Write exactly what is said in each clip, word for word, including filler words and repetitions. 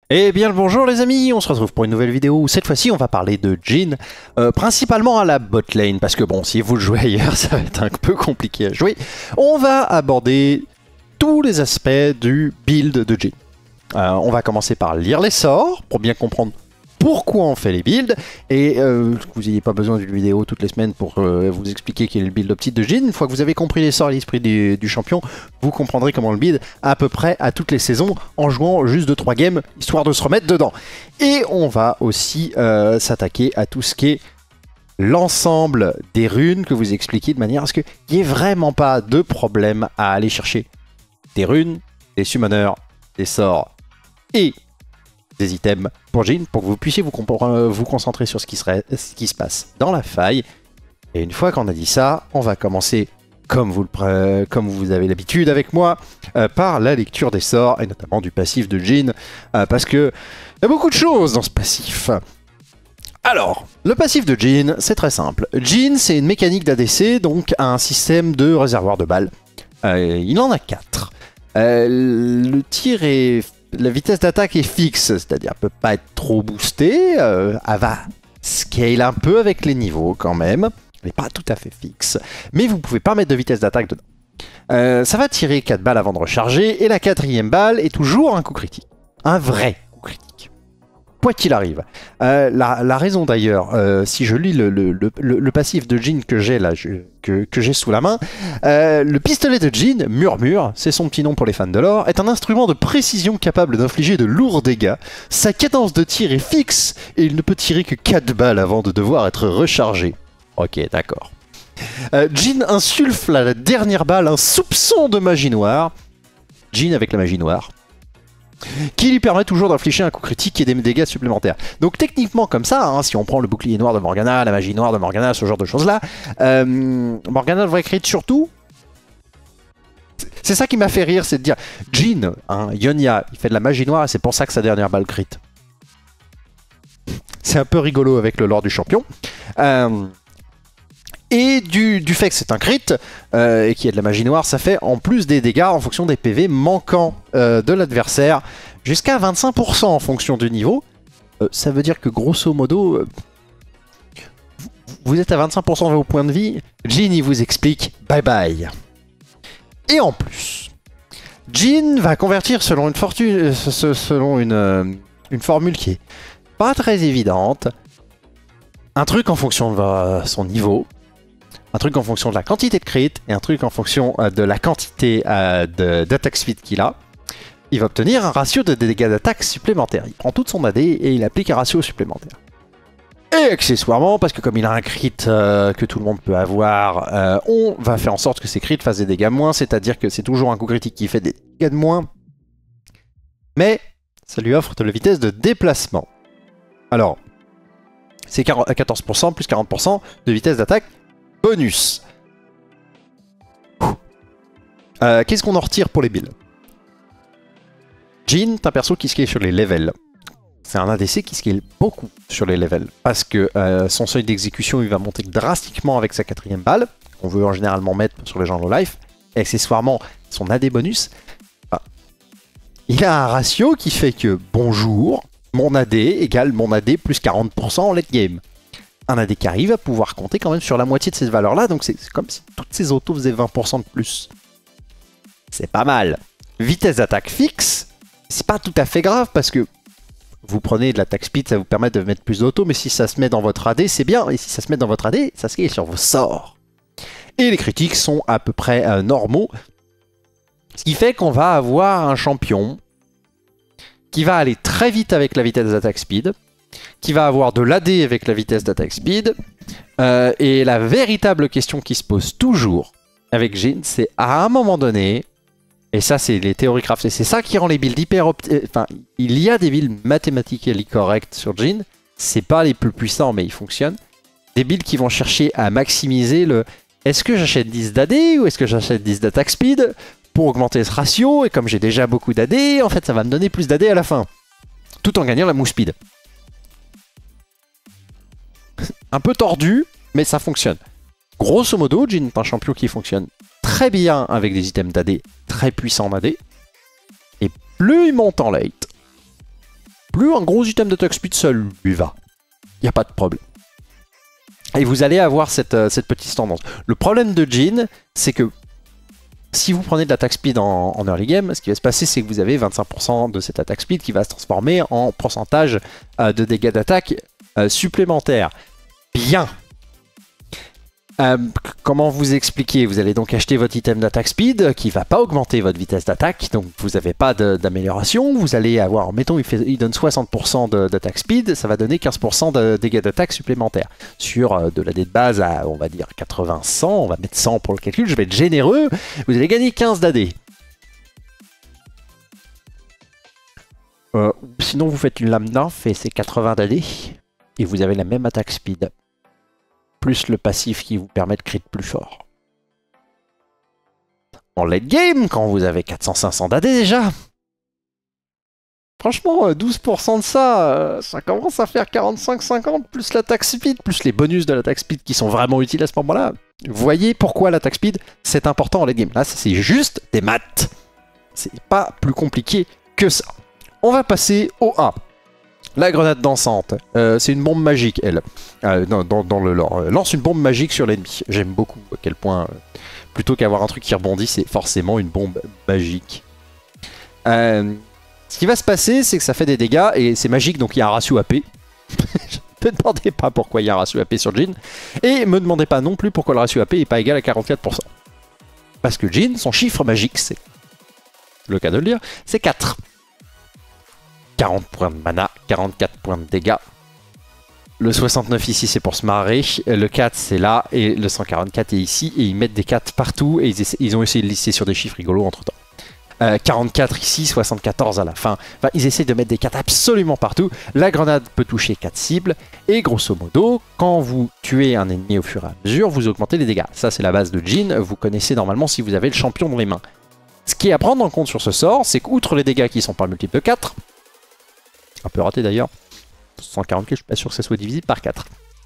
Eh bien le bonjour les amis, on se retrouve pour une nouvelle vidéo où cette fois-ci on va parler de Jhin, euh, principalement à la bot lane, parce que bon, si vous le jouez ailleurs ça va être un peu compliqué à jouer. On va aborder tous les aspects du build de Jhin. Euh, on va commencer par lire les sorts, pour bien comprendre pourquoi on fait les builds, et euh, que vous n'ayez pas besoin d'une vidéo toutes les semaines pour euh, vous expliquer quel est le build optique de Jhin. Une fois que vous avez compris les sorts et l'esprit du, du champion, vous comprendrez comment le build à peu près à toutes les saisons en jouant juste deux trois games, histoire de se remettre dedans. Et on va aussi euh, s'attaquer à tout ce qui est l'ensemble des runes que vous expliquez de manière à ce qu'il n'y ait vraiment pas de problème à aller chercher des runes, des summoners, des sorts et des items pour Jhin, pour que vous puissiez vous, vous concentrer sur ce qui, serait, ce qui se passe dans la faille. Et une fois qu'on a dit ça, on va commencer, comme vous, le, comme vous avez l'habitude avec moi, euh, par la lecture des sorts, et notamment du passif de Jhin, euh, parce que il y a beaucoup de choses dans ce passif. Alors, le passif de Jhin, c'est très simple. Jhin, c'est une mécanique d'A D C, donc un système de réservoir de balles. Euh, il en a quatre. Euh, le tir est... La vitesse d'attaque est fixe, c'est-à-dire elle peut pas être trop boostée, euh, elle va scale un peu avec les niveaux quand même, elle n'est pas tout à fait fixe, mais vous pouvez pas mettre de vitesse d'attaque dedans. Euh, ça va tirer quatre balles avant de recharger, et la quatrième balle est toujours un coup critique, un vrai coup critique, quoi qu'il arrive. Euh, la, la raison d'ailleurs, euh, si je lis le, le, le, le passif de Jhin que j'ai là, je, que, que j'ai sous la main, euh, le pistolet de Jhin, Murmure, c'est son petit nom pour les fans de l'or, est un instrument de précision capable d'infliger de lourds dégâts. Sa cadence de tir est fixe et il ne peut tirer que quatre balles avant de devoir être rechargé. Ok, d'accord. Euh, Jhin insuffle à la dernière balle un soupçon de magie noire. Jhin avec la magie noire, qui lui permet toujours d'infliger un coup critique et des dégâts supplémentaires. Donc techniquement comme ça, hein, si on prend le bouclier noir de Morgana, la magie noire de Morgana, ce genre de choses là, euh, Morgana devrait crit surtout. C'est ça qui m'a fait rire, c'est de dire Jhin, hein, Yonya, il fait de la magie noire et c'est pour ça que sa dernière balle crit. C'est un peu rigolo avec le lore du champion. Euh, Et du, du fait que c'est un crit euh, et qu'il y a de la magie noire, ça fait en plus des dégâts en fonction des P V manquants euh, de l'adversaire, jusqu'à vingt-cinq pour cent en fonction du niveau. Euh, ça veut dire que grosso modo, euh, vous êtes à vingt-cinq pour cent de vos points de vie, Jhin il vous explique bye bye. Et en plus, Jhin va convertir selon une, fortune, selon une, euh, une formule qui est pas très évidente, un truc en fonction de euh, son niveau, un truc en fonction de la quantité de crit et un truc en fonction euh, de la quantité euh, d'attaque speed qu'il a. Il va obtenir un ratio de dégâts d'attaque supplémentaire. Il prend toute son A D et il applique un ratio supplémentaire. Et accessoirement, parce que comme il a un crit euh, que tout le monde peut avoir, euh, on va faire en sorte que ses crits fassent des dégâts moins, c'est-à-dire que c'est toujours un coup critique qui fait des dégâts de moins, mais ça lui offre de la vitesse de déplacement. Alors, c'est quatorze pour cent plus quarante pour cent de vitesse d'attaque bonus. Euh, Qu'est-ce qu'on en retire pour les builds? Jhin est un perso qui scale sur les levels. C'est un A D C qui scale beaucoup sur les levels. Parce que euh, son seuil d'exécution il va monter drastiquement avec sa quatrième balle, qu'on veut en généralement mettre sur les gens low life. Et accessoirement, son A D bonus, bah, il a un ratio qui fait que bonjour, mon A D égale mon A D plus quarante pour cent en late game. Un A D carry va pouvoir compter quand même sur la moitié de ces valeurs-là, donc c'est comme si toutes ces autos faisaient vingt pour cent de plus. C'est pas mal. Vitesse d'attaque fixe, c'est pas tout à fait grave parce que vous prenez de l'attaque speed, ça vous permet de mettre plus d'auto, mais si ça se met dans votre A D, c'est bien, et si ça se met dans votre A D, ça scale sur vos sorts. Et les critiques sont à peu près euh, normaux, ce qui fait qu'on va avoir un champion qui va aller très vite avec la vitesse d'attaque speed, qui va avoir de l'A D avec la vitesse d'attaque speed. Euh, et la véritable question qui se pose toujours avec Jhin, c'est à un moment donné, et ça c'est les théories craft, et c'est ça qui rend les builds hyper opti... Enfin, il y a des builds mathématiquement corrects sur Jhin, c'est pas les plus puissants mais ils fonctionnent. Des builds qui vont chercher à maximiser le est-ce que j'achète dix d'A D ou est-ce que j'achète dix d'attaque speed pour augmenter ce ratio, et comme j'ai déjà beaucoup d'A D, en fait ça va me donner plus d'A D à la fin, tout en gagnant la move speed. Un peu tordu, mais ça fonctionne. Grosso modo, Jhin est un champion qui fonctionne très bien avec des items d'A D très puissants en A D. Et plus il monte en late, plus, un gros item d'attaque speed, ça lui va. Il n'y a pas de problème. Et vous allez avoir cette, euh, cette petite tendance. Le problème de Jhin, c'est que si vous prenez de l'attaque speed en, en early game, ce qui va se passer, c'est que vous avez vingt-cinq pour cent de cette attaque speed qui va se transformer en pourcentage euh, de dégâts d'attaque euh, supplémentaires. Bien. Euh, comment vous expliquer? Vous allez donc acheter votre item d'attaque speed qui ne va pas augmenter votre vitesse d'attaque, donc vous n'avez pas d'amélioration. Vous allez avoir, mettons, il, fait, il donne soixante pour cent d'attaque speed, ça va donner quinze pour cent de dégâts d'attaque supplémentaires. Sur euh, de la dé de base à, on va dire, quatre-vingts cent, on va mettre cent pour le calcul, je vais être généreux, vous allez gagner quinze d'A D. Euh, sinon, vous faites une lame d'inf et c'est quatre-vingts d'A D, et vous avez la même attaque speed. Plus le passif qui vous permet de crit plus fort. En late game, quand vous avez quatre cents cinq cents d'A D déjà, franchement, douze pour cent de ça, ça commence à faire quarante-cinq cinquante, plus l'attaque speed, plus les bonus de l'attaque speed qui sont vraiment utiles à ce moment-là. Vous voyez pourquoi l'attaque speed, c'est important en late game. Là, c'est juste des maths. C'est pas plus compliqué que ça. On va passer au A. La grenade dansante, euh, c'est une bombe magique, elle, euh, dans, dans, dans le lore. Euh, lance une bombe magique sur l'ennemi. J'aime beaucoup à quel point, euh, plutôt qu'avoir un truc qui rebondit, c'est forcément une bombe magique. Euh, ce qui va se passer, c'est que ça fait des dégâts, et c'est magique, donc il y a un ratio A P. Ne me demandez pas pourquoi il y a un ratio A P sur Jhin, et me demandez pas non plus pourquoi le ratio A P n'est pas égal à quarante-quatre pour cent. Parce que Jhin, son chiffre magique, c'est, le cas de le dire, c'est quatre. quarante points de mana, quarante-quatre points de dégâts. Le soixante-neuf ici, c'est pour se marrer. Le quatre, c'est là. Et le cent quarante-quatre est ici. Et ils mettent des quatre partout. Et ils, essaient, ils ont essayé de lisser sur des chiffres rigolos entre-temps. Euh, quarante-quatre ici, soixante-quatorze à la fin. Enfin, ils essaient de mettre des quatre absolument partout. La grenade peut toucher quatre cibles. Et grosso modo, quand vous tuez un ennemi au fur et à mesure, vous augmentez les dégâts. Ça, c'est la base de Jhin. Vous connaissez normalement si vous avez le champion dans les mains. Ce qui est à prendre en compte sur ce sort, c'est qu'outre les dégâts qui sont par multiple de quatre, un peu raté d'ailleurs, cent quarante-quatre, je suis pas sûr que ça soit divisé par quatre.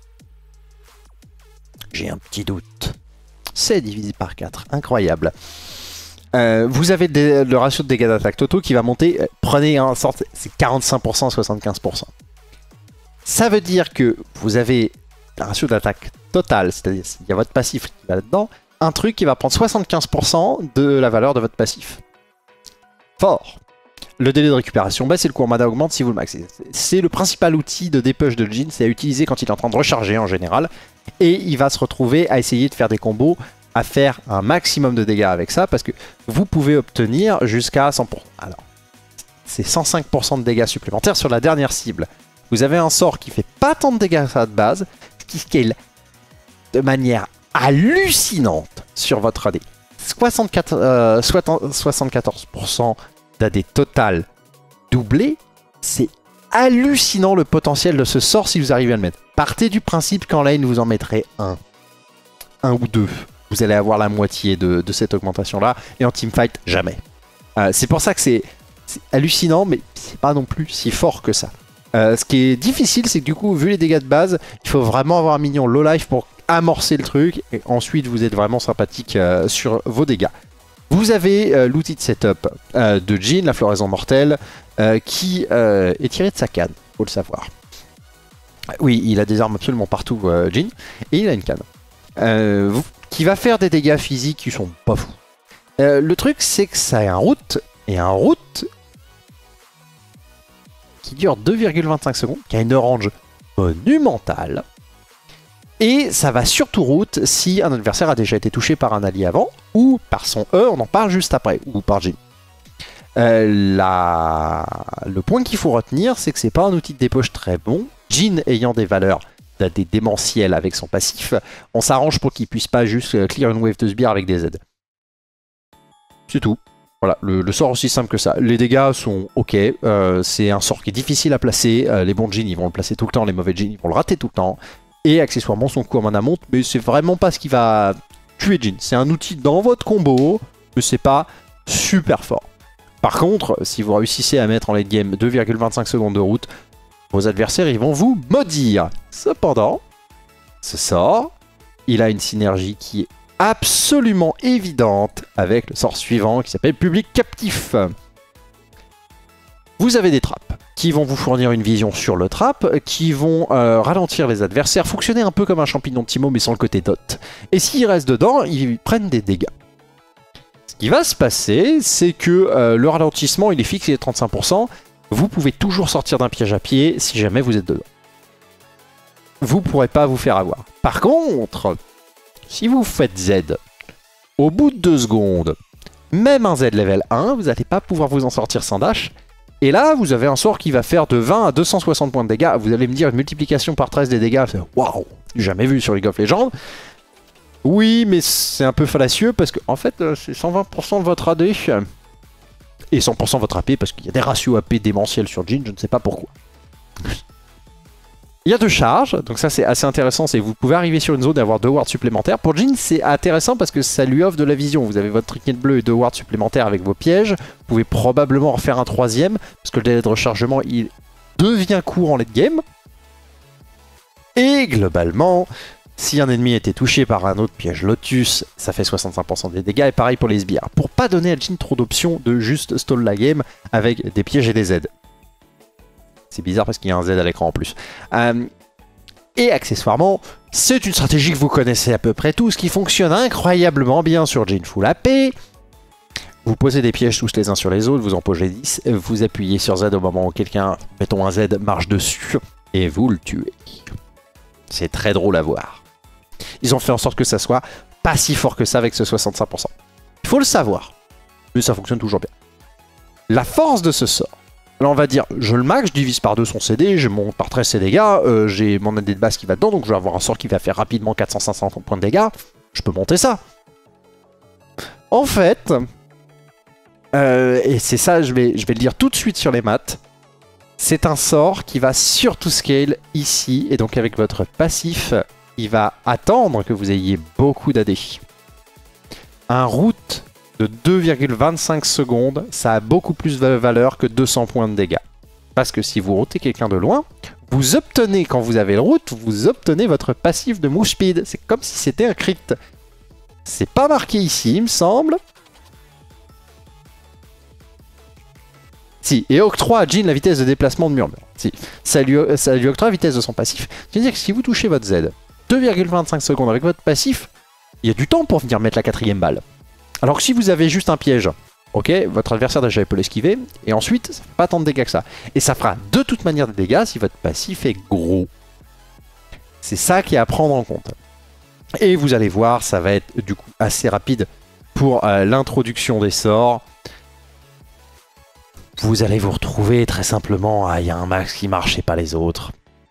J'ai un petit doute. C'est divisé par quatre, incroyable. Euh, vous avez des, le ratio de dégâts d'attaque totaux qui va monter, prenez un sort, c'est quarante-cinq pour cent, soixante-quinze pour cent. Ça veut dire que vous avez un ratio d'attaque total, c'est-à-dire s'il y a votre passif qui va là-dedans, un truc qui va prendre soixante-quinze pour cent de la valeur de votre passif. Fort. Le délai de récupération baisse et le coût en mana augmente si vous le maxez. C'est le principal outil de dépush de Jhin, c'est à utiliser quand il est en train de recharger en général. Et il va se retrouver à essayer de faire des combos, à faire un maximum de dégâts avec ça, parce que vous pouvez obtenir jusqu'à cent pour cent. Alors, c'est cent cinq pour cent de dégâts supplémentaires sur la dernière cible. Vous avez un sort qui fait pas tant de dégâts à de base, qui scale de manière hallucinante sur votre A D. soixante-quatre, euh, soixante-quatorze pour cent d'A D total doublé, c'est hallucinant le potentiel de ce sort si vous arrivez à le mettre. Partez du principe qu'en lane vous en mettrez un, un ou deux. Vous allez avoir la moitié de, de cette augmentation là, et en teamfight, jamais. Euh, c'est pour ça que c'est hallucinant, mais c'est pas non plus si fort que ça. Euh, ce qui est difficile, c'est que du coup, vu les dégâts de base, il faut vraiment avoir un minion low life pour amorcer le truc, et ensuite vous êtes vraiment sympathique euh, sur vos dégâts. Vous avez euh, l'outil de setup euh, de Jhin, la floraison mortelle, euh, qui euh, est tiré de sa canne, faut le savoir. Oui, il a des armes absolument partout, euh, Jhin, et il a une canne. Euh, vous, qui va faire des dégâts physiques qui sont pas fous. Euh, le truc, c'est que ça a un route, et un route qui dure deux virgule vingt-cinq secondes, qui a une range monumentale. Et ça va surtout route si un adversaire a déjà été touché par un allié avant, ou par son E, on en parle juste après, ou par Jhin. Euh, la... Le point qu'il faut retenir, c'est que c'est pas un outil de dépoche très bon. Jhin ayant des valeurs des démentiels avec son passif, on s'arrange pour qu'il puisse pas juste clear une wave de sbire avec des Z. C'est tout. Voilà, le, le sort aussi simple que ça. Les dégâts sont ok, euh, c'est un sort qui est difficile à placer, euh, les bons Jhin ils vont le placer tout le temps, les mauvais Jhin ils vont le rater tout le temps. Et accessoirement, son coût en mana monte, mais c'est vraiment pas ce qui va tuer Jhin. C'est un outil dans votre combo, mais c'est pas super fort. Par contre, si vous réussissez à mettre en late game deux virgule vingt-cinq secondes de route, vos adversaires, ils vont vous maudire. Cependant, ce sort, il a une synergie qui est absolument évidente avec le sort suivant qui s'appelle Public Captif. Vous avez des trappes qui vont vous fournir une vision sur le trap, qui vont euh, ralentir les adversaires, fonctionner un peu comme un champignon de Timo mais sans le côté dot. Et s'ils restent dedans, ils prennent des dégâts. Ce qui va se passer, c'est que euh, le ralentissement, il est fixé à trente-cinq pour cent. Vous pouvez toujours sortir d'un piège à pied si jamais vous êtes dedans. Vous ne pourrez pas vous faire avoir. Par contre, si vous faites Z, au bout de deux secondes, même un Z level un, vous n'allez pas pouvoir vous en sortir sans dash. Et là, vous avez un sort qui va faire de vingt à deux cent soixante points de dégâts. Vous allez me dire une multiplication par treize des dégâts. Waouh, jamais vu sur League of Legends. Oui, mais c'est un peu fallacieux parce que en fait, c'est cent vingt pour cent de votre A D et cent pour cent de votre A P parce qu'il y a des ratios A P démentiels sur Jhin, je ne sais pas pourquoi. Il y a deux charges, donc ça c'est assez intéressant, c'est que vous pouvez arriver sur une zone et avoir deux wards supplémentaires. Pour Jhin, c'est intéressant parce que ça lui offre de la vision. Vous avez votre trinket bleu et deux wards supplémentaires avec vos pièges. Vous pouvez probablement en refaire un troisième, parce que le délai de rechargement, il devient court en late game. Et globalement, si un ennemi était touché par un autre piège Lotus, ça fait soixante-cinq pour cent des dégâts, et pareil pour les sbires. Pour pas donner à Jhin trop d'options de juste stall la game avec des pièges et des Z. C'est bizarre parce qu'il y a un Z à l'écran en plus. Euh, et accessoirement, c'est une stratégie que vous connaissez à peu près tous, qui fonctionne incroyablement bien sur Jhin Full A P. Vous posez des pièges tous les uns sur les autres, vous en posez dix, vous appuyez sur Z au moment où quelqu'un, mettons un Z, marche dessus, et vous le tuez. C'est très drôle à voir. Ils ont fait en sorte que ça soit pas si fort que ça avec ce soixante-cinq pour cent. Il faut le savoir, mais ça fonctionne toujours bien. La force de ce sort, là on va dire, je le max, je divise par deux son C D, je monte par treize ses dégâts, euh, j'ai mon A D de base qui va dedans, donc je vais avoir un sort qui va faire rapidement quatre cent à cinq cents points de dégâts, je peux monter ça. En fait, euh, et c'est ça, je vais, je vais le dire tout de suite sur les maths, c'est un sort qui va surtout scale ici, et donc avec votre passif, il va attendre que vous ayez beaucoup d'A D. Un route de deux virgule vingt-cinq secondes, ça a beaucoup plus de valeur que deux cents points de dégâts. Parce que si vous routez quelqu'un de loin, vous obtenez, quand vous avez le route, vous obtenez votre passif de move speed. C'est comme si c'était un crit. C'est pas marqué ici, il me semble. Si, et octroie à Jhin la vitesse de déplacement de Murmure. Si, ça lui, ça lui octroie la vitesse de son passif. C'est-à-dire que si vous touchez votre Z, deux virgule vingt-cinq secondes avec votre passif, il y a du temps pour venir mettre la quatrième balle. Alors que si vous avez juste un piège, ok, votre adversaire déjà peut l'esquiver, et ensuite, ça fait pas tant de dégâts que ça. Et ça fera de toute manière des dégâts si votre passif est gros. C'est ça qui est à prendre en compte. Et vous allez voir, ça va être du coup assez rapide pour euh, l'introduction des sorts. Vous allez vous retrouver très simplement, ah, il y a un max qui marche et pas les autres.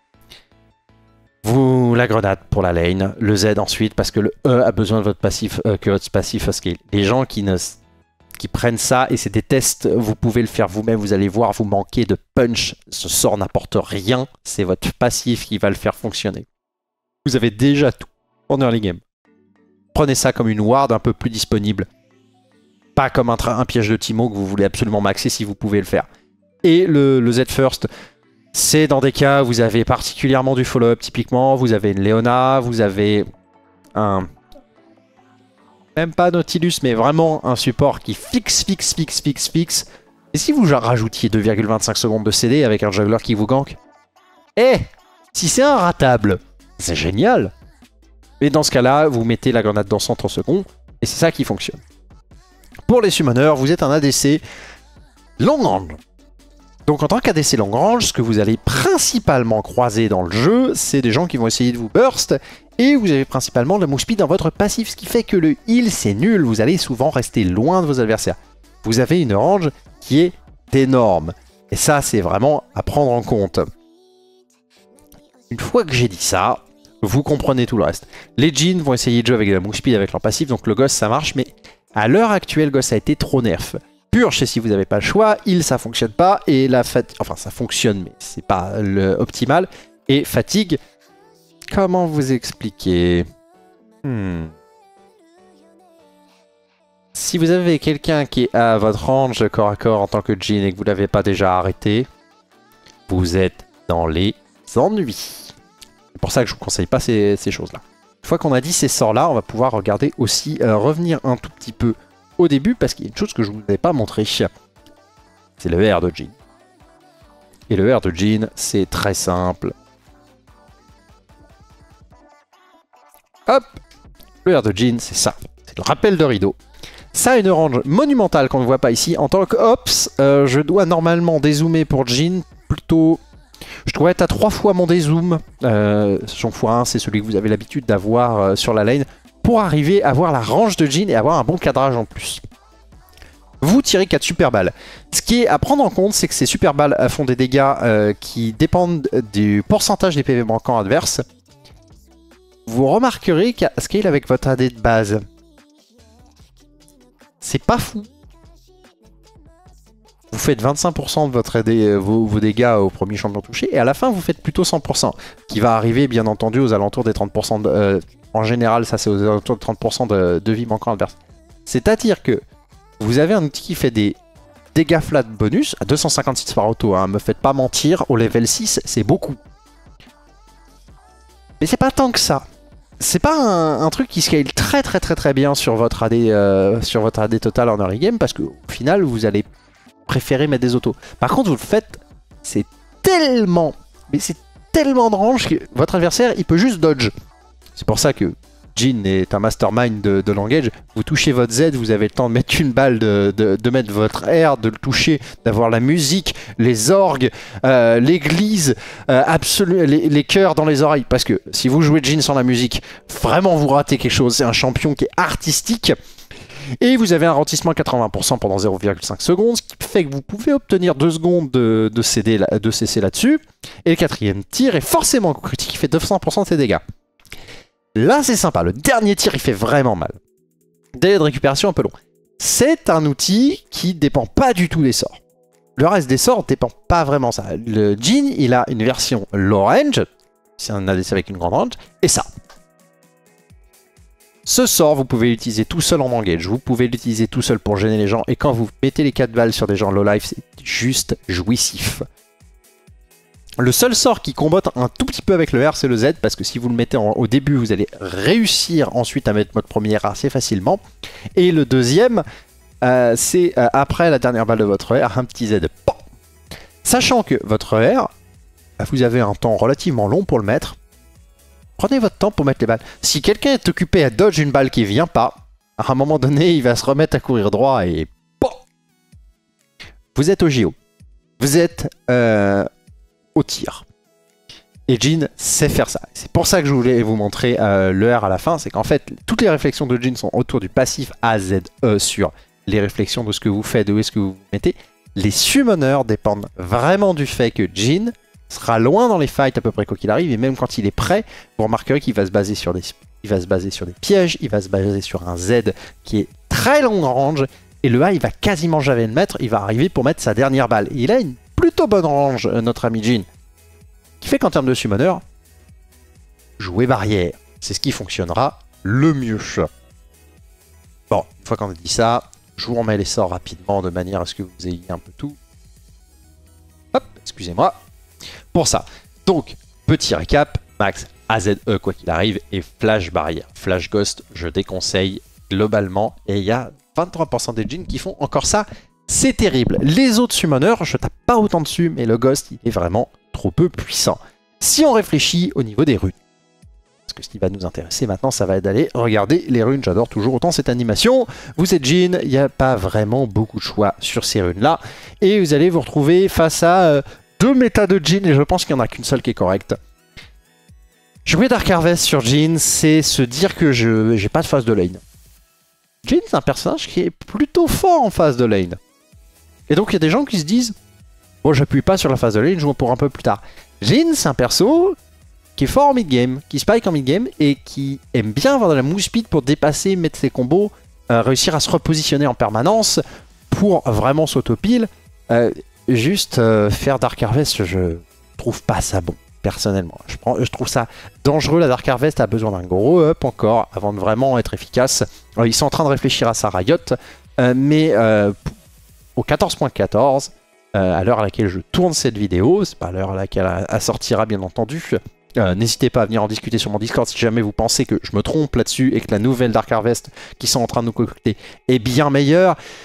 Vous, la grenade pour la lane, le Z ensuite, parce que le E a besoin de votre passif, euh, que votre passif scale. Les gens qui, ne, qui prennent ça, et c'est des tests, vous pouvez le faire vous-même, vous allez voir, vous manquez de punch, ce sort n'apporte rien, c'est votre passif qui va le faire fonctionner. Vous avez déjà tout en early game. Prenez ça comme une ward un peu plus disponible. Pas comme un, un piège de Timo que vous voulez absolument maxer si vous pouvez le faire. Et le, le Z first, c'est dans des cas où vous avez particulièrement du follow-up typiquement, vous avez une Leona, vous avez un... Même pas Nautilus, mais vraiment un support qui fixe, fixe, fixe, fixe, fixe. Et si vous rajoutiez deux virgule vingt-cinq secondes de C D avec un juggler qui vous gank? Eh, si c'est un ratable, c'est génial. Mais dans ce cas-là, vous mettez la grenade dans cent trente secondes, et c'est ça qui fonctionne. Pour les summoners, vous êtes un A D C long range. Donc en tant qu'A D C long range, ce que vous allez principalement croiser dans le jeu, c'est des gens qui vont essayer de vous burst, et vous avez principalement de la move speed dans votre passif, ce qui fait que le heal c'est nul, vous allez souvent rester loin de vos adversaires. Vous avez une range qui est énorme, et ça c'est vraiment à prendre en compte. Une fois que j'ai dit ça, vous comprenez tout le reste. Les Jhin vont essayer de jouer avec de la move speed avec leur passif, donc le Ghost ça marche, mais à l'heure actuelle, Ghost a été trop nerf. Purge, si vous n'avez pas le choix, heal ça fonctionne pas, et la fatigue, enfin ça fonctionne, mais c'est pas le optimal. Et fatigue, comment vous expliquer? hmm. Si vous avez quelqu'un qui est à votre range corps à corps en tant que Jhin et que vous l'avez pas déjà arrêté, vous êtes dans les ennuis. C'est pour ça que je vous conseille pas ces, ces choses-là. Une fois qu'on a dit ces sorts-là, on va pouvoir regarder aussi, euh, revenir un tout petit peu au début, parce qu'il y a une chose que je ne vous avais pas montré. C'est le R de Jhin. Et le R de Jhin, c'est très simple. Hop, le R de Jhin, c'est ça. C'est le rappel de rideau. Ça a une range monumentale qu'on ne voit pas ici. En tant que Ops, euh, je dois normalement dézoomer pour Jhin plutôt... Je dois être à trois fois mon dézoom. Euh, son fois un, c'est celui que vous avez l'habitude d'avoir euh, sur la lane. Pour arriver à voir la range de Jhin et avoir un bon cadrage en plus. Vous tirez quatre super balles. Ce qui est à prendre en compte, c'est que ces super balles font des dégâts euh, qui dépendent du pourcentage des P V manquants adverses. Vous remarquerez qu'à scale avec votre A D de base, c'est pas fou. Vous faites vingt-cinq pour cent de votre A D, vos, vos dégâts au premier champion touché, et à la fin vous faites plutôt cent pour cent, qui va arriver bien entendu aux alentours des trente pour cent. De, euh, en général, ça c'est aux alentours de trente pour cent de, de vie manquant adverse. C'est-à-dire que vous avez un outil qui fait des dégâts flat bonus à deux cent cinquante-six par auto. Hein, me faites pas mentir, au level six, c'est beaucoup. Mais c'est pas tant que ça. C'est pas un, un truc qui scale très très très très bien sur votre A D, euh, sur votre A D total en early game, parce qu'au final vous allez préférer mettre des autos. Par contre vous le faites, c'est tellement, mais c'est tellement de range que votre adversaire il peut juste dodge. C'est pour ça que Jhin est un mastermind de, de l'engage. Vous touchez votre Z, vous avez le temps de mettre une balle, de, de, de mettre votre R, de le toucher, d'avoir la musique, les orgues, euh, l'église, euh, absolu, les, les chœurs dans les oreilles. Parce que si vous jouez Jhin sans la musique, vraiment vous ratez quelque chose. C'est un champion qui est artistique. Et vous avez un ralentissement à quatre-vingts pour cent pendant zéro virgule cinq secondes, ce qui fait que vous pouvez obtenir deux secondes de, de, C D, de C C là-dessus. Et le quatrième tir est forcément critique, il fait deux cents pour cent de ses dégâts. Là c'est sympa, le dernier tir il fait vraiment mal. Délai de récupération un peu long. C'est un outil qui dépend pas du tout des sorts. Le reste des sorts dépend pas vraiment ça. Le Jhin il a une version low range, c'est un A D C avec une grande range, et ça. Ce sort vous pouvez l'utiliser tout seul en engage, vous pouvez l'utiliser tout seul pour gêner les gens, et quand vous mettez les quatre balles sur des gens low life, c'est juste jouissif. Le seul sort qui combatte un tout petit peu avec le R, c'est le Z, parce que si vous le mettez en, au début, vous allez réussir ensuite à mettre votre premier R assez facilement. Et le deuxième, euh, c'est euh, après la dernière balle de votre R, un petit Z. Bon. Sachant que votre R, vous avez un temps relativement long pour le mettre. Prenez votre temps pour mettre les balles. Si quelqu'un est occupé à dodge une balle qui vient pas, à un moment donné, il va se remettre à courir droit et... Bon. Vous êtes au J O. Vous êtes... Euh, au tir. Et Jhin sait faire ça. C'est pour ça que je voulais vous montrer euh, le R à la fin, c'est qu'en fait, toutes les réflexions de Jhin sont autour du passif A Z E sur les réflexions de ce que vous faites, de où est-ce que vous vous mettez. Les summoners dépendent vraiment du fait que Jhin sera loin dans les fights à peu près quoi qu'il arrive, et même quand il est prêt, vous remarquerez qu'il va se baser sur des, il va se baser sur des pièges, il va se baser sur un Z qui est très long range, et le A il va quasiment jamais le mettre, il va arriver pour mettre sa dernière balle. Et il a une plutôt bonne range, notre ami Jhin, qui fait qu'en termes de summoner, jouer barrière, c'est ce qui fonctionnera le mieux. Bon, une fois qu'on a dit ça, je vous remets les sorts rapidement de manière à ce que vous ayez un peu tout. Hop, excusez-moi. Pour ça, donc, petit récap, max A Z E quoi qu'il arrive, et flash barrière. Flash ghost, je déconseille globalement, et il y a vingt-trois pour cent des Jhin qui font encore ça. C'est terrible. Les autres summoners, je tape pas autant dessus, mais le Ghost, il est vraiment trop peu puissant. Si on réfléchit au niveau des runes, parce que ce qui va nous intéresser maintenant, ça va être d'aller regarder les runes. J'adore toujours autant cette animation. Vous êtes Jhin, il n'y a pas vraiment beaucoup de choix sur ces runes-là. Et vous allez vous retrouver face à euh, deux méta de Jhin, et je pense qu'il n'y en a qu'une seule qui est correcte. Jouer Dark Harvest sur Jhin, c'est se dire que je j'ai pas de phase de lane. Jhin, c'est un personnage qui est plutôt fort en phase de lane. Et donc il y a des gens qui se disent « Bon, j'appuie pas sur la phase de lane, je joue pour un peu plus tard ». Jhin, c'est un perso qui est fort en mid-game, qui spike en mid-game et qui aime bien avoir de la move speed pour dépasser, mettre ses combos, euh, réussir à se repositionner en permanence pour vraiment s'autopile. Euh, juste euh, faire Dark Harvest, je trouve pas ça bon, personnellement. Je, prends, je trouve ça dangereux. La Dark Harvest a besoin d'un gros up encore avant de vraiment être efficace. Alors, ils sont en train de réfléchir à ça, Riot, euh, mais... Euh, au quatorze point quatorze, euh, à l'heure à laquelle je tourne cette vidéo, c'est pas à l'heure à laquelle elle sortira bien entendu, euh, n'hésitez pas à venir en discuter sur mon Discord si jamais vous pensez que je me trompe là-dessus et que la nouvelle Dark Harvest qui sont en train de nous concocter est bien meilleure.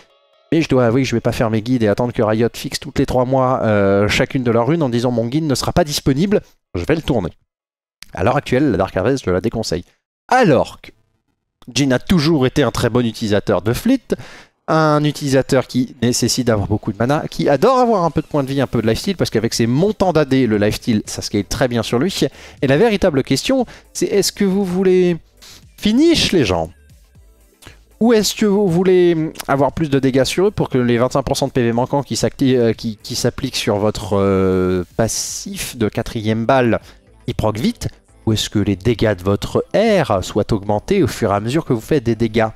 Mais je dois avouer que je vais pas faire mes guides et attendre que Riot fixe toutes les trois mois euh, chacune de leurs runes en disant mon guide ne sera pas disponible. Je vais le tourner. À l'heure actuelle, la Dark Harvest, je la déconseille. Alors que Jhin a toujours été un très bon utilisateur de Fleet, un utilisateur qui nécessite d'avoir beaucoup de mana, qui adore avoir un peu de points de vie, un peu de lifesteal, parce qu'avec ses montants d'A D, le lifesteal, ça scale très bien sur lui. Et la véritable question, c'est est-ce que vous voulez finish les gens? Ou est-ce que vous voulez avoir plus de dégâts sur eux pour que les vingt-cinq pour cent de P V manquants qui s'appliquent sur votre euh, passif de quatrième balle, ils proc vite? Ou est-ce que les dégâts de votre R soient augmentés au fur et à mesure que vous faites des dégâts?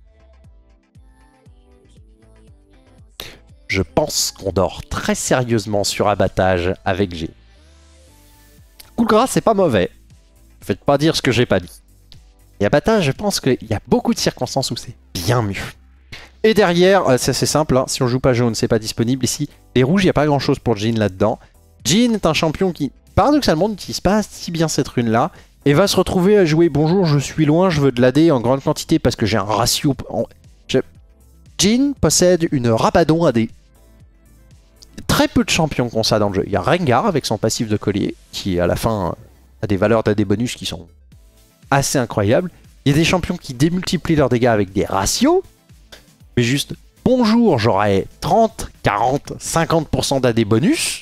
Je pense qu'on dort très sérieusement sur abattage avec G. Coup de grâce, c'est pas mauvais. Faites pas dire ce que j'ai pas dit. Et abattage, je pense qu'il y a beaucoup de circonstances où c'est bien mieux. Et derrière, c'est assez simple, hein, si on joue pas jaune, c'est pas disponible. Ici, les rouges, il n'y a pas grand chose pour Jhin là-dedans. Jhin est un champion qui, paradoxalement, n'utilise pas si bien cette rune-là. Et va se retrouver à jouer bonjour, je suis loin, je veux de l'A D en grande quantité parce que j'ai un ratio. En... Je... Jhin possède une Rabadon A D. Très peu de champions qui ont ça dans le jeu. Il y a Rengar avec son passif de collier, qui à la fin a des valeurs d'A D bonus qui sont assez incroyables. Il y a des champions qui démultiplient leurs dégâts avec des ratios. Mais juste, bonjour, j'aurai trente, quarante, cinquante pour cent d'A D bonus.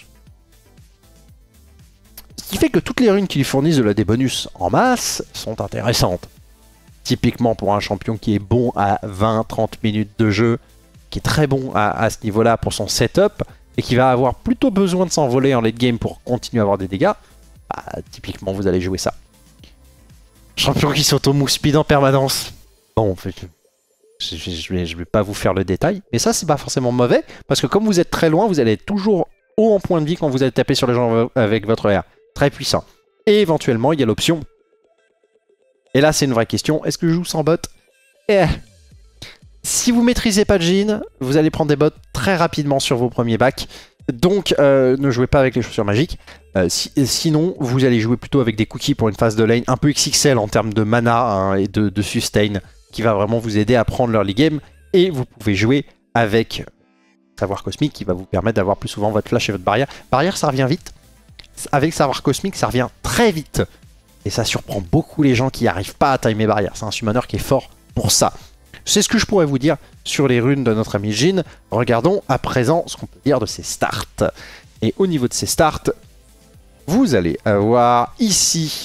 Ce qui fait que toutes les runes qui lui fournissent de l'A D bonus en masse sont intéressantes. Typiquement pour un champion qui est bon à vingt à trente minutes de jeu, qui est très bon à, à ce niveau-là pour son setup, et qui va avoir plutôt besoin de s'envoler en late game pour continuer à avoir des dégâts, bah, typiquement vous allez jouer ça. Champion qui s'auto-move speed en permanence. Bon, je, je, je, vais, je vais pas vous faire le détail, mais ça c'est pas forcément mauvais, parce que comme vous êtes très loin, vous allez être toujours haut en point de vie quand vous allez taper sur les gens avec votre R. Très puissant. Et éventuellement, il y a l'option. Et là, c'est une vraie question. Est-ce que je joue sans bot? Eh. Si vous maîtrisez pas de Jhin, vous allez prendre des bots très rapidement sur vos premiers bacs. Donc, euh, ne jouez pas avec les chaussures magiques. Euh, si, sinon, vous allez jouer plutôt avec des cookies pour une phase de lane un peu X X L en termes de mana hein, et de, de sustain, qui va vraiment vous aider à prendre l'early game. Et vous pouvez jouer avec Savoir Cosmique, qui va vous permettre d'avoir plus souvent votre flash et votre barrière. Barrière, ça revient vite. Avec Savoir Cosmique, ça revient très vite. Et ça surprend beaucoup les gens qui n'arrivent pas à timer barrière. C'est un summoner qui est fort pour ça. C'est ce que je pourrais vous dire sur les runes de notre ami Jhin. Regardons à présent ce qu'on peut dire de ses starts. Et au niveau de ses starts, vous allez avoir ici...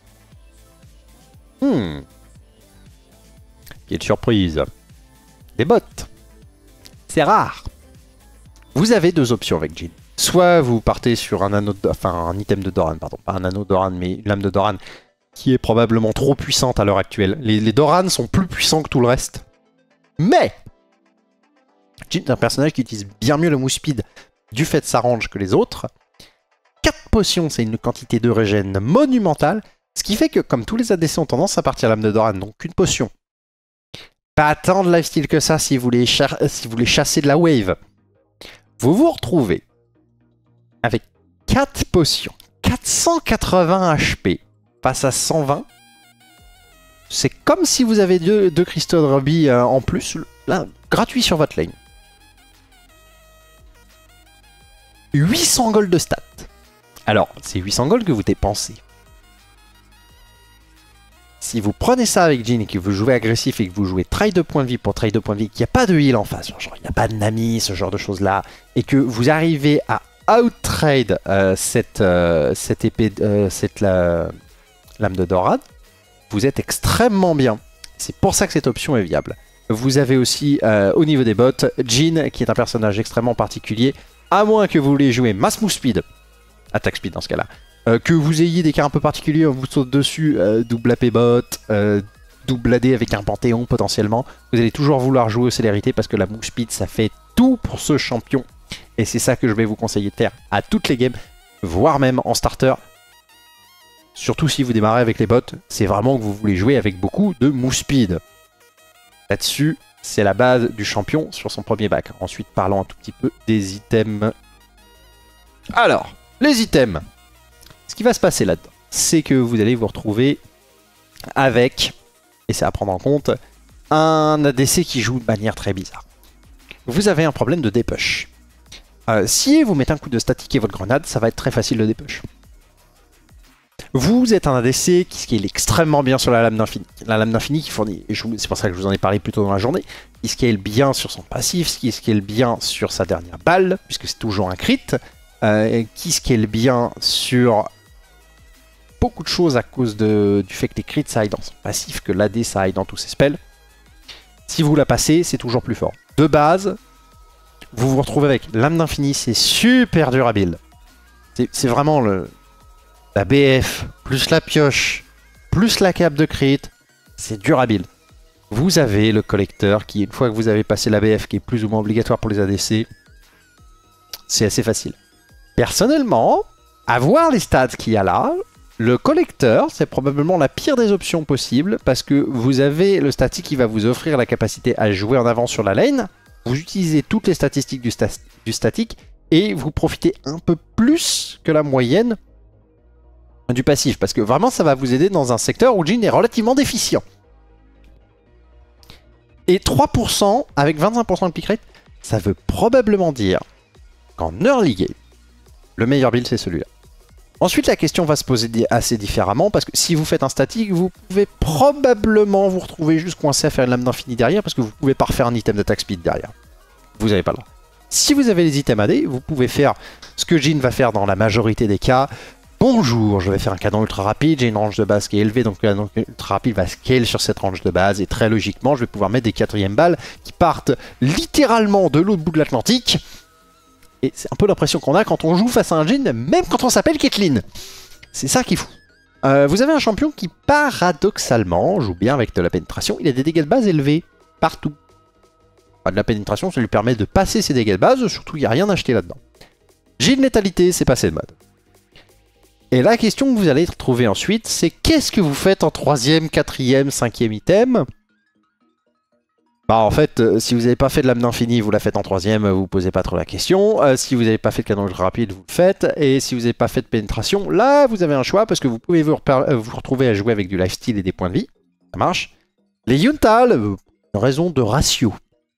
Hmm. Quelle surprise. Des bots. C'est rare. Vous avez deux options avec Jhin. Soit vous partez sur un anneau de... enfin un item de Doran, pardon, pas un anneau Doran, mais une lame de Doran qui est probablement trop puissante à l'heure actuelle. Les, les Doran sont plus puissants que tout le reste. Mais Jhin est un personnage qui utilise bien mieux le move speed du fait de sa range que les autres. quatre potions, c'est une quantité de régène monumentale, ce qui fait que comme tous les A D C ont tendance à partir lame de Doran, donc une potion. Pas tant de lifesteal que ça si vous voulez, si vous voulez chasser de la wave. Vous vous retrouvez avec quatre potions, quatre cent quatre-vingts H P face à cent vingt. C'est comme si vous avez deux, deux cristaux de rubis euh, en plus, là, gratuit sur votre lane. huit cents gold de stats. Alors, c'est huit cents gold que vous dépensez. Si vous prenez ça avec Jhin et que vous jouez agressif et que vous jouez trade de points de vie pour trade de points de vie, qu'il n'y a pas de heal en face, genre il n'y a pas de Nami, ce genre de choses là, et que vous arrivez à outtrade euh, cette, euh, cette épée, euh, cette la, lame de Doran, vous êtes extrêmement bien. C'est pour ça que cette option est viable. Vous avez aussi, euh, au niveau des bots, Jhin, qui est un personnage extrêmement particulier, à moins que vous voulez jouer Mass Move Speed, attaque speed dans ce cas-là, euh, que vous ayez des cas un peu particuliers, on vous saute dessus, euh, double A P bot, euh, double A D avec un Panthéon potentiellement, vous allez toujours vouloir jouer aux célérités parce que la Move Speed, ça fait tout pour ce champion. Et c'est ça que je vais vous conseiller de faire à toutes les games, voire même en starter. Surtout si vous démarrez avec les bots, c'est vraiment que vous voulez jouer avec beaucoup de move speed. Là-dessus, c'est la base du champion sur son premier bac. Ensuite, parlons un tout petit peu des items. Alors, les items. Ce qui va se passer là-dedans, c'est que vous allez vous retrouver avec, et c'est à prendre en compte, un A D C qui joue de manière très bizarre. vous avez un problème de dépush. Euh, si vous mettez un coup de statique et votre grenade, ça va être très facile de dépush. Vous êtes un A D C qui scale extrêmement bien sur la lame d'infini. La lame d'infini qui fournit, c'est pour ça que je vous en ai parlé plus tôt dans la journée, qui scale bien sur son passif, qui scale bien sur sa dernière balle, puisque c'est toujours un crit, euh, qui scale bien sur beaucoup de choses à cause de, du fait que les crits ça aille dans son passif, que l'A D ça aille dans tous ses spells. Si vous la passez, c'est toujours plus fort. De base, vous vous retrouvez avec lame d'infini, c'est super dur à build. C'est vraiment le... La B F, plus la pioche, plus la cape de crit, c'est dur à build. Vous avez le collecteur qui, une fois que vous avez passé la B F, qui est plus ou moins obligatoire pour les A D C, c'est assez facile. Personnellement, à voir les stats qu'il y a là, le collecteur, c'est probablement la pire des options possibles parce que vous avez le statique qui va vous offrir la capacité à jouer en avant sur la lane, vous utilisez toutes les statistiques du, sta du statique et vous profitez un peu plus que la moyenne du passif, parce que vraiment ça va vous aider dans un secteur où Jhin est relativement déficient. Et trois pour cent avec vingt-cinq pour cent de pick rate, ça veut probablement dire qu'en early game, le meilleur build c'est celui-là. Ensuite la question va se poser assez différemment, parce que si vous faites un statique, vous pouvez probablement vous retrouver juste coincé à faire une lame d'infini derrière, parce que vous pouvez pas refaire un item d'attaque speed derrière. Vous n'avez pas le droit. Si vous avez les items A D, vous pouvez faire ce que Jhin va faire dans la majorité des cas. Bonjour, je vais faire un canon ultra rapide, j'ai une range de base qui est élevée, donc le canon ultra rapide va scale sur cette range de base, et très logiquement, je vais pouvoir mettre des quatrièmes balles qui partent littéralement de l'autre bout de l'Atlantique. Et c'est un peu l'impression qu'on a quand on joue face à un Jhin, même quand on s'appelle Caitlyn. C'est ça qui est fou. Euh, vous avez un champion qui, paradoxalement, joue bien avec de la pénétration, il a des dégâts de base élevés, partout. Enfin, de la pénétration, ça lui permet de passer ses dégâts de base, surtout il n'y a rien acheté là-dedans. Jhin létalité, c'est passé de mode. Et la question que vous allez retrouver ensuite, c'est qu'est-ce que vous faites en troisième, quatrième, cinquième item? Bah en fait, euh, si vous n'avez pas fait de lame d'infini, vous la faites en troisième, vous ne posez pas trop la question. Euh, si vous n'avez pas fait de canon ultra rapide, vous le faites. Et si vous n'avez pas fait de pénétration, là vous avez un choix parce que vous pouvez vous, euh, vous retrouver à jouer avec du lifesteal et des points de vie. Ça marche. Les Yuntal, euh, une raison de ratio.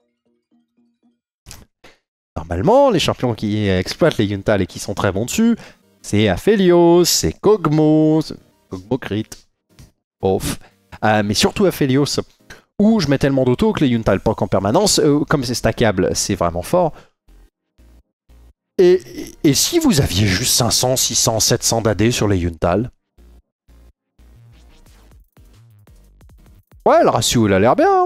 Normalement, les champions qui exploitent les Yuntal et qui sont très bons dessus, c'est Aphelios, c'est Kog'Maw, Kog'Maw crit, off. Euh, mais surtout Aphelios, où je mets tellement d'auto que les Yuntal proc en permanence, euh, comme c'est stackable, c'est vraiment fort. Et, et, et si vous aviez juste cinq cents, six cents, sept cents d'A D sur les Yuntal? Ouais, le ratio il a l'air bien. Hein.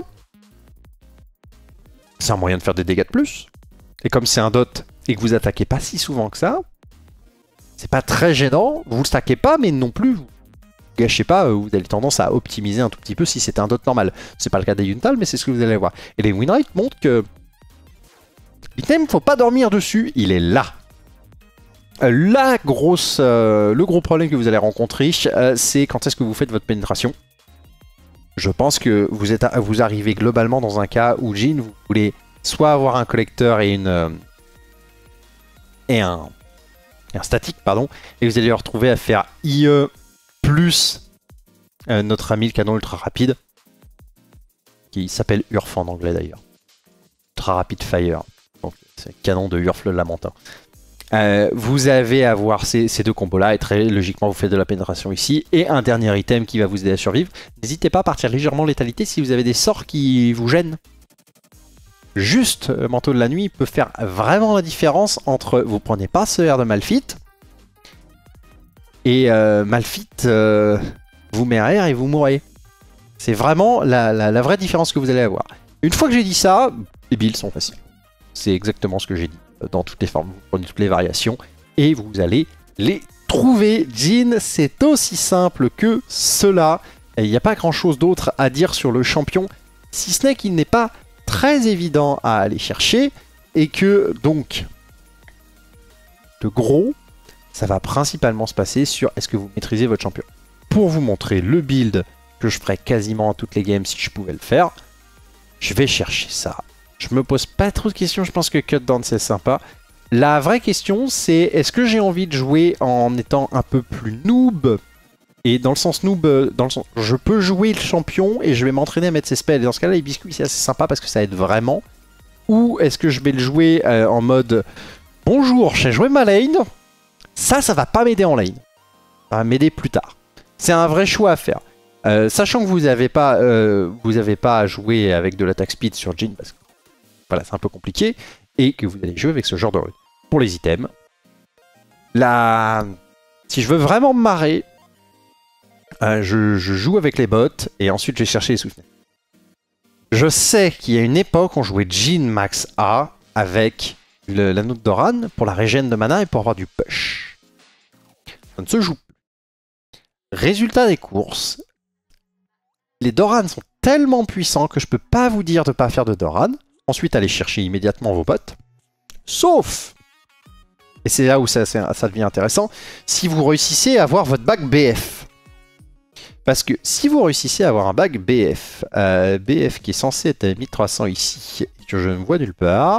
C'est un moyen de faire des dégâts de plus. Et comme c'est un dot et que vous attaquez pas si souvent que ça, c'est pas très gênant, vous le stackez pas, mais non plus, vous gâchez pas, vous avez tendance à optimiser un tout petit peu si c'était un dot normal. C'est pas le cas des Yuntal, mais c'est ce que vous allez voir. Et les win rates montrent que l'item, faut pas dormir dessus, il est là. La grosse, euh, le gros problème que vous allez rencontrer, euh, c'est quand est-ce que vous faites votre pénétration. Je pense que vous, êtes, vous arrivez globalement dans un cas où Jhin, vous voulez soit avoir un collecteur et une euh, et un un statique, pardon, et vous allez vous retrouver à faire I E plus euh, notre ami le canon ultra rapide, qui s'appelle Urf en anglais d'ailleurs. Ultra rapide fire, donc c'est le canon de Urf le lamentin. Euh, vous avez à avoir ces, ces deux combos là, et très logiquement vous faites de la pénétration ici, et un dernier item qui va vous aider à survivre. N'hésitez pas à partir légèrement létalité si vous avez des sorts qui vous gênent. Juste euh, manteau de la nuit peut faire vraiment la différence entre vous prenez pas ce R de Malphite et euh, Malphite euh, vous met un R et vous mourrez. C'est vraiment la, la, la vraie différence que vous allez avoir. Une fois que j'ai dit ça, les builds sont faciles. C'est exactement ce que j'ai dit dans toutes les formes. Vous prenez toutes les variations et vous allez les trouver. Jhin, c'est aussi simple que cela. Il n'y a pas grand chose d'autre à dire sur le champion, si ce n'est qu'il n'est pas très évident à aller chercher et que donc de gros ça va principalement se passer sur est-ce que vous maîtrisez votre champion. Pour vous montrer le build que je ferais quasiment à toutes les games si je pouvais le faire, je vais chercher ça. Je me pose pas trop de questions, je pense que Cut Down c'est sympa. La vraie question c'est est-ce que j'ai envie de jouer en étant un peu plus noob? Et dans le sens noob, dans le sens, je peux jouer le champion et je vais m'entraîner à mettre ses spells. Et dans ce cas-là, les biscuits, c'est assez sympa parce que ça aide vraiment. ou est-ce que je vais le jouer euh, en mode bonjour, j'ai joué ma lane. Ça, ça va pas m'aider en lane. Ça va m'aider plus tard. C'est un vrai choix à faire. Euh, sachant que vous n'avez pas, euh, vous avez pas à jouer avec de l'attaque speed sur Jhin, parce que voilà, c'est un peu compliqué, et que vous allez jouer avec ce genre de rune. Pour les items, la... si je veux vraiment me marrer, euh, je, je joue avec les bots, et ensuite je vais chercher les Swiftness. Je sais qu'il y a une époque, on jouait Jhin max A avec l'anneau de Doran pour la régène de mana et pour avoir du push. Ça ne se joue plus. Résultat des courses, les Doran sont tellement puissants que je peux pas vous dire de pas faire de Doran. Ensuite, allez chercher immédiatement vos bots. Sauf, et c'est là où ça, ça devient intéressant, si vous réussissez à avoir votre bac B F. Parce que si vous réussissez à avoir un bac B F, euh, B F qui est censé être à mille trois cents ici, et que je ne vois nulle part...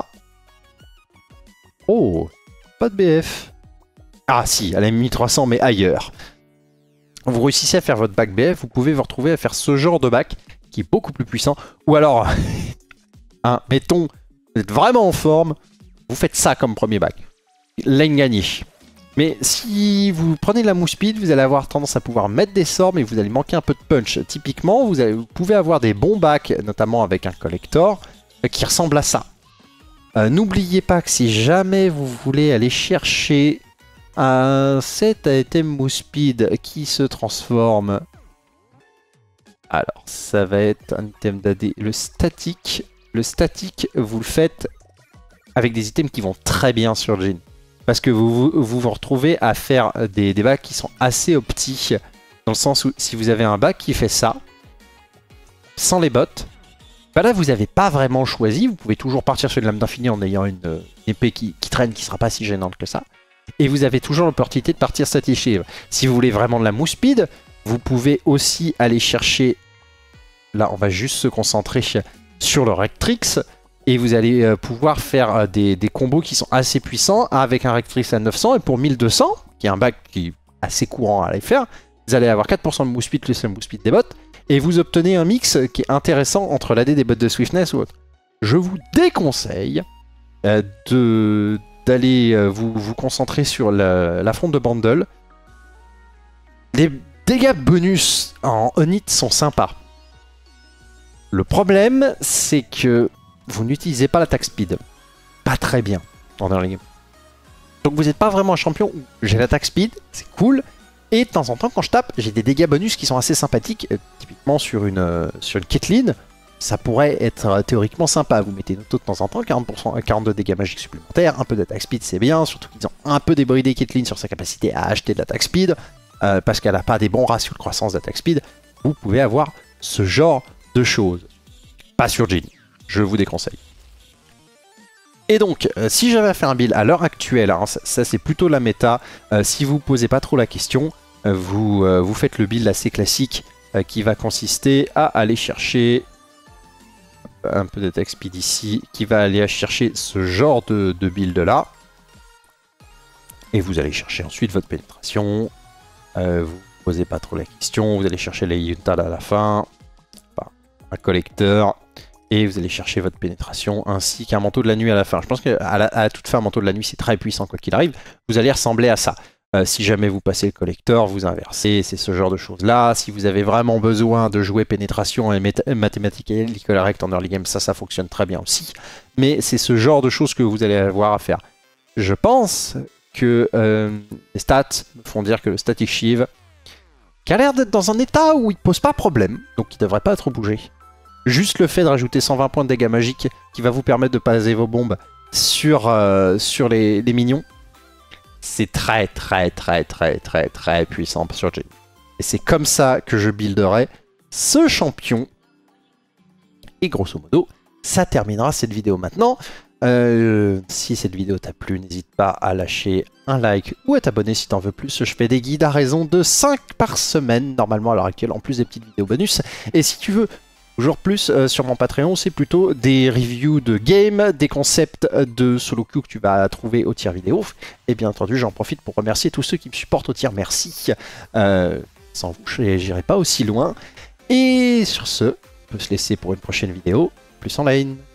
Oh, pas de B F. Ah si, elle est mille trois cents mais ailleurs. Vous réussissez à faire votre bac B F, vous pouvez vous retrouver à faire ce genre de bac qui est beaucoup plus puissant. Ou alors, hein, mettons, vous êtes vraiment en forme, vous faites ça comme premier bac. Lane gagnée. Mais si vous prenez de la mousse speed, vous allez avoir tendance à pouvoir mettre des sorts, mais vous allez manquer un peu de punch. Typiquement, vous, allez, vous pouvez avoir des bons bacs, notamment avec un collector, qui ressemble à ça. Euh, N'oubliez pas que si jamais vous voulez aller chercher un set à item mousse speed qui se transforme... Alors, ça va être un item d'A D. Le statique, le statique, vous le faites avec des items qui vont très bien sur Jhin. Parce que vous vous, vous vous retrouvez à faire des, des bacs qui sont assez optiques. Dans le sens où si vous avez un bac qui fait ça, sans les bots, bah là vous n'avez pas vraiment choisi. Vous pouvez toujours partir sur une lame d'infini en ayant une, une épée qui, qui traîne, qui ne sera pas si gênante que ça. Et vous avez toujours l'opportunité de partir statifier. Si vous voulez vraiment de la mousse speed, vous pouvez aussi aller chercher... Là, on va juste se concentrer sur le Rectrix. Et vous allez euh, pouvoir faire euh, des, des combos qui sont assez puissants avec un Rectrix à neuf cents. Et pour mille deux cents, qui est un bac qui est assez courant à aller faire, vous allez avoir quatre pour cent de move speed plus le move speed des bots. Et vous obtenez un mix qui est intéressant entre l'A D des bots de Swiftness ou autre. Je vous déconseille euh, de... d'aller euh, vous, vous concentrer sur l'affront de Bundle. Les dégâts bonus en on-hit sont sympas. Le problème, c'est que vous n'utilisez pas l'attaque speed. Pas très bien en early game. Donc vous n'êtes pas vraiment un champion où j'ai l'attaque speed, c'est cool. Et de temps en temps, quand je tape, j'ai des dégâts bonus qui sont assez sympathiques. Euh, typiquement sur une, euh, sur une Caitlyn, ça pourrait être euh, théoriquement sympa. Vous mettez une auto de temps en temps, quarante pour cent, quarante-deux dégâts magiques supplémentaires, un peu d'attaque speed, c'est bien. Surtout qu'ils ont un peu débridé Caitlyn sur sa capacité à acheter de l'attaque speed. Euh, parce qu'elle n'a pas des bons ratios de croissance d'attaque speed. Vous pouvez avoir ce genre de choses. Pas sur Jhin. Je vous déconseille. Et donc, euh, si j'avais à faire un build à l'heure actuelle, hein, ça, ça c'est plutôt la méta, euh, si vous ne posez pas trop la question, euh, vous, euh, vous faites le build assez classique euh, qui va consister à aller chercher un peu d'attaque speed ici, qui va aller chercher ce genre de, de build là. Et vous allez chercher ensuite votre pénétration, euh, vous ne posez pas trop la question, vous allez chercher les Yuntal à la fin, enfin, un collecteur. Et vous allez chercher votre pénétration ainsi qu'un manteau de la nuit à la fin. Je pense qu'à la, à la toute fin, un manteau de la nuit, c'est très puissant quoi qu'il arrive. Vous allez ressembler à ça. Euh, si jamais vous passez le collector, vous inversez, c'est ce genre de choses-là. Si vous avez vraiment besoin de jouer pénétration et mathématiques et correct en early game, ça, ça fonctionne très bien aussi. Mais c'est ce genre de choses que vous allez avoir à faire. Je pense que euh, les stats me font dire que le Static Shiv, qui a l'air d'être dans un état où il ne pose pas problème, donc il ne devrait pas trop bouger. Juste le fait de rajouter cent vingt points de dégâts magiques qui va vous permettre de passer vos bombes sur, euh, sur les, les minions, c'est très très très très très très puissant sur Jhin. Et c'est comme ça que je builderai ce champion. Et grosso modo, ça terminera cette vidéo maintenant. Euh, si cette vidéo t'a plu, n'hésite pas à lâcher un like ou à t'abonner si t'en veux plus. Je fais des guides à raison de cinq par semaine, normalement à l'heure actuelle, en plus des petites vidéos bonus. Et si tu veux toujours plus euh, sur mon Patreon, c'est plutôt des reviews de games, des concepts de solo queue que tu vas trouver au tiers vidéo. Et bien entendu, j'en profite pour remercier tous ceux qui me supportent au tiers. Merci. Euh, sans vous, j'irai pas aussi loin. Et sur ce, on peut se laisser pour une prochaine vidéo. Plus en lane.